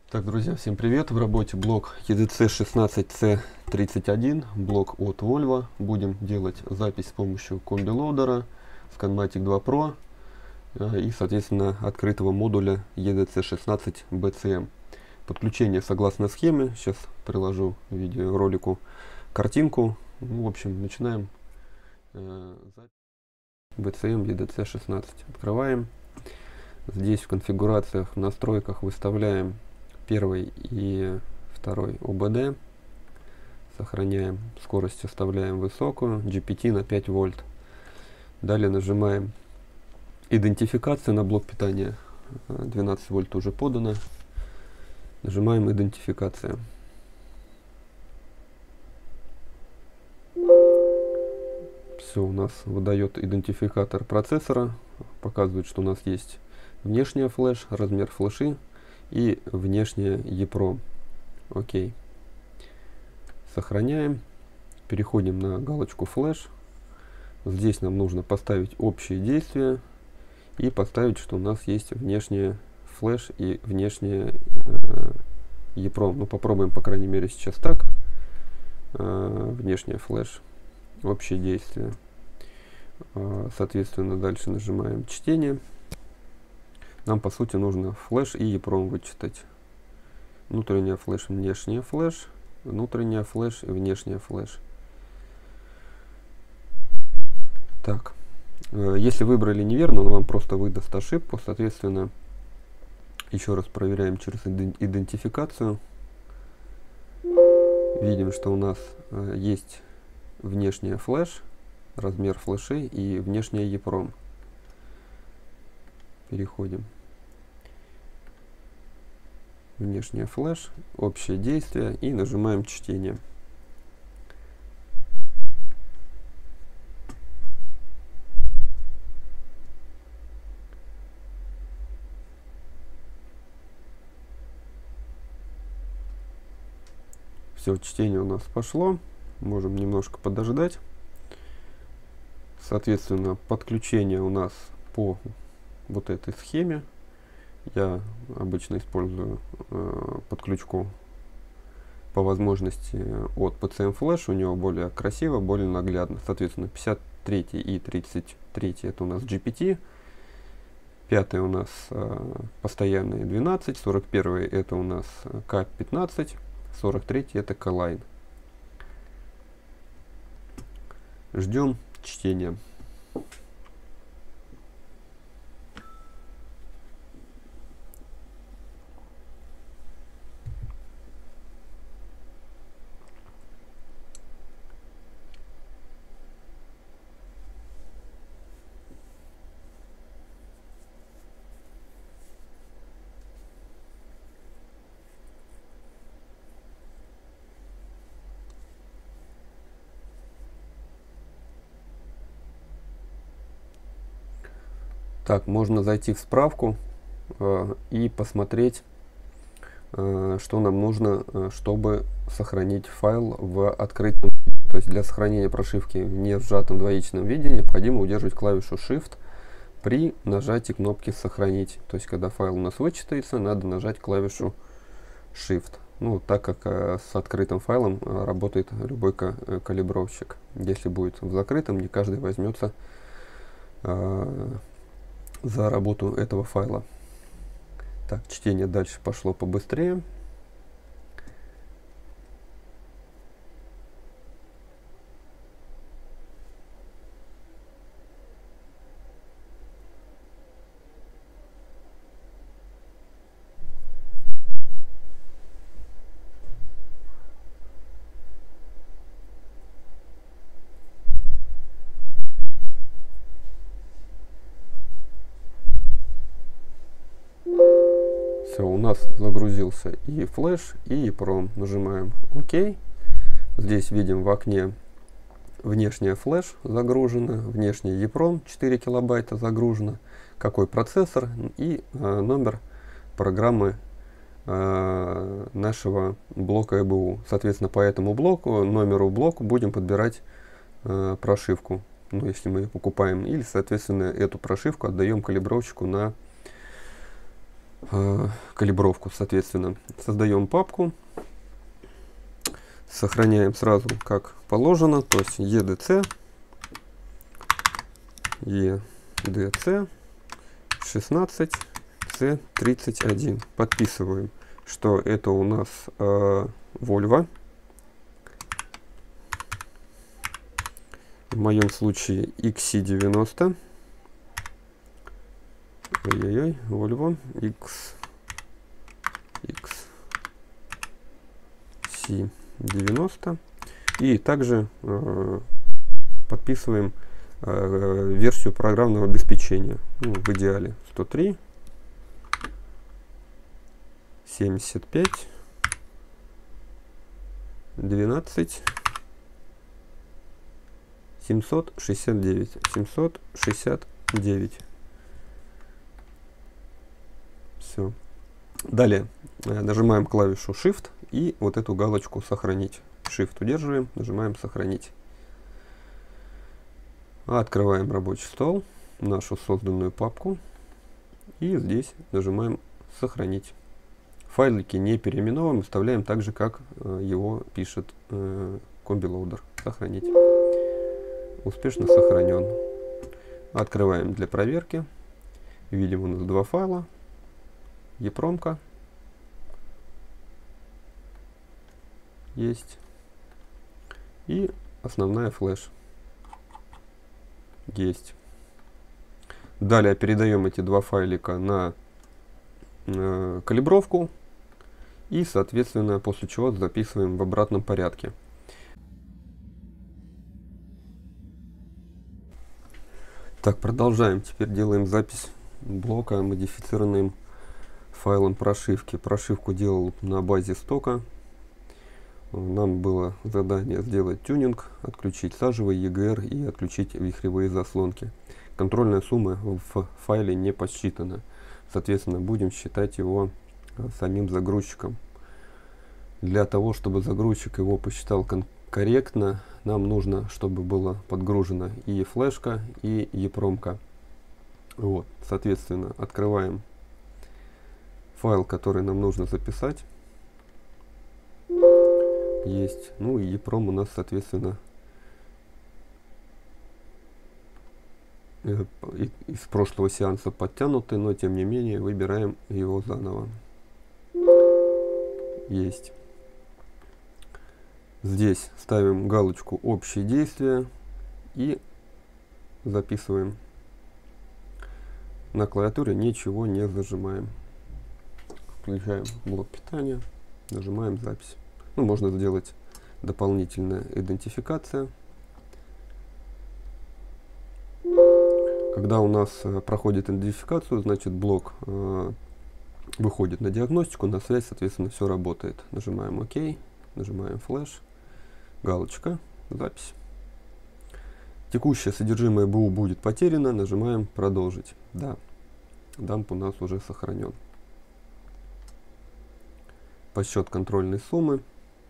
Так, друзья, всем привет! В работе блок EDC16C31, блок от Volvo. Будем делать запись с помощью комби-лоудера, Scanmatic 2 Pro и, соответственно, открытого модуля EDC16BCM. Подключение согласно схеме. Сейчас приложу в видеоролику картинку. В общем, начинаем запись. BCM EDC16. Открываем. Здесь в конфигурациях, в настройках выставляем первый и второй ОБД. Сохраняем. Скорость оставляем высокую. GPT на 5 вольт. Далее нажимаем идентификация на блок питания. 12 вольт уже подано. Нажимаем идентификация. Все, у нас выдает идентификатор процессора. Показывает, что у нас есть внешняя флеш, размер флеши и внешняя EEPROM. Окей. Сохраняем. Переходим на галочку флеш. Здесь нам нужно поставить общие действия и поставить, что у нас есть внешняя флеш и внешняя EEPROM. Ну, попробуем, по крайней мере, сейчас так. Внешняя флеш. Общие действия. Соответственно, дальше нажимаем чтение. Нам, по сути, нужно флеш и EEPROM вычитать. Внутренняя флеш, внешняя флеш, внутренняя флеш и внешняя флеш. Так, если выбрали неверно, он вам просто выдаст ошибку. Соответственно, еще раз проверяем через идентификацию. Видим, что у нас есть внешняя флеш, размер флеши и внешняя EEPROM. Переходим. Внешняя флеш, общее действие и нажимаем чтение. Все, чтение у нас пошло. Можем немножко подождать. Соответственно, подключение у нас по вот этой схеме. Я обычно использую подключку по возможности от PCM Flash. У него более красиво, более наглядно. Соответственно, 53 и 33 это у нас GPT. 5 у нас постоянные 12. 41 это у нас K15. 43 это K-Line. Ждем чтения. Так, можно зайти в справку и посмотреть, что нам нужно, чтобы сохранить файл в открытом виде. То есть для сохранения прошивки в не сжатом двоичном виде необходимо удерживать клавишу Shift при нажатии кнопки «Сохранить». То есть когда файл у нас вычитается, надо нажать клавишу Shift. Ну, так как с открытым файлом работает любой калибровщик. Если будет в закрытом, не каждый возьмется за работу этого файла. Так, чтение дальше пошло побыстрее. Все, у нас загрузился и флеш, и EEPROM. Нажимаем ОК. Здесь видим в окне внешняя флеш загружена, внешняя EEPROM 4 килобайта загружена, какой процессор и номер программы нашего блока EBU. Соответственно, по этому блоку, номеру блоку будем подбирать прошивку. Ну, если мы ее покупаем, или, соответственно, эту прошивку отдаем калибровщику на калибровку, соответственно. Создаем папку, сохраняем сразу как положено, то есть EDC 16 C31. Подписываем, что это у нас Volvo. В моем случае XC90. Ой-ой-ой, Volvo XC90. И также подписываем версию программного обеспечения. Ну, в идеале 103, 75, 12, 769. Все. Далее нажимаем клавишу Shift и вот эту галочку сохранить. Shift удерживаем, нажимаем сохранить. Открываем рабочий стол, нашу созданную папку, и здесь нажимаем сохранить. Файлики не переименовываем, оставляем так же, как его пишет комби-лоудер. Сохранить. Успешно сохранен. Открываем для проверки. Видим, у нас два файла. EEPROM есть. И основная флеш. Есть. Далее передаем эти два файлика на калибровку. И, соответственно, после чего записываем в обратном порядке. Так, продолжаем. Теперь делаем запись блока модифицированным файлом прошивки. Прошивку делал на базе стока. Нам было задание сделать тюнинг, отключить сажевый EGR и отключить вихревые заслонки. Контрольная сумма в файле не посчитана. Соответственно, будем считать его самим загрузчиком. Для того, чтобы загрузчик его посчитал корректно, нам нужно, чтобы было подгружена и флешка, и EEPROM. Вот, соответственно, открываем файл, который нам нужно записать. Есть. Ну и EEPROM у нас, соответственно, из прошлого сеанса подтянутый, но тем не менее выбираем его заново. Есть. Здесь ставим галочку «Общие действия» и записываем. На клавиатуре ничего не зажимаем. Включаем блок питания, нажимаем «Запись». Ну, можно сделать дополнительная идентификация. Когда у нас проходит идентификацию, значит блок выходит на диагностику, на связь, соответственно, все работает. Нажимаем ОК, нажимаем флеш, галочка, запись. Текущее содержимое БУ будет потеряно, нажимаем продолжить. Да, дамп у нас уже сохранен. Подсчет контрольной суммы.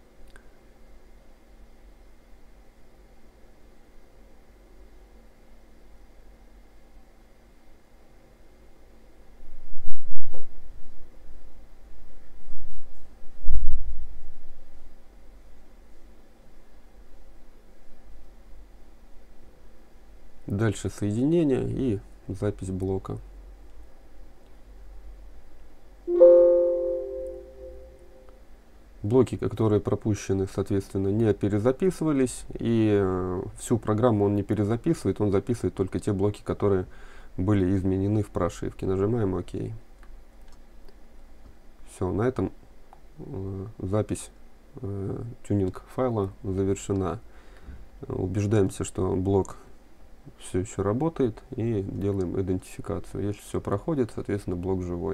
Дальше соединение и запись блока. Блоки, которые пропущены, соответственно, не перезаписывались, и всю программу он не перезаписывает, он записывает только те блоки, которые были изменены в прошивке. Нажимаем ОК. Все, на этом запись тюнинг файла завершена. Убеждаемся, что блок все еще работает, и делаем идентификацию. Если все проходит, соответственно, блок живой.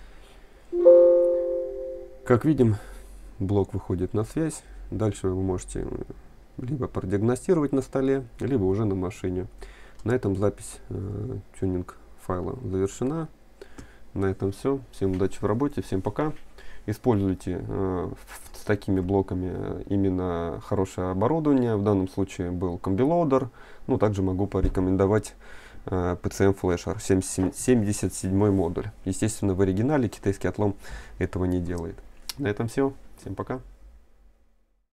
Как видим, блок выходит на связь. Дальше вы можете либо продиагностировать на столе, либо уже на машине. На этом запись тюнинг файла завершена. На этом все. Всем удачи в работе, всем пока. Используйте с такими блоками именно хорошее оборудование. В данном случае был комби-лоудер. Ну, также могу порекомендовать PCM Flasher 77 модуль. Естественно, в оригинале китайский отлом этого не делает. На этом все. Всем пока.